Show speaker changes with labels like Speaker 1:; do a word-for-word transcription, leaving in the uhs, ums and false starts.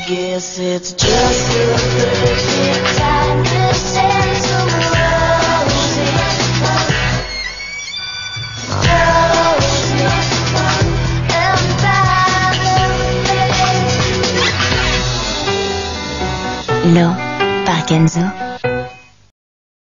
Speaker 1: guess it's just the perfect time to send some roses. Roses and buy them.
Speaker 2: L'eau par Kenzo.